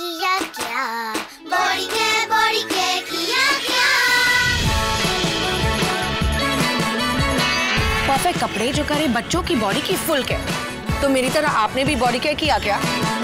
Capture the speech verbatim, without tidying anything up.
किया क्या, body care body care किया क्या। परफेक्ट कपड़े जो करे बच्चों की बॉडी की फुल केयर। तो मेरी तरह आपने भी बॉडी केयर किया क्या?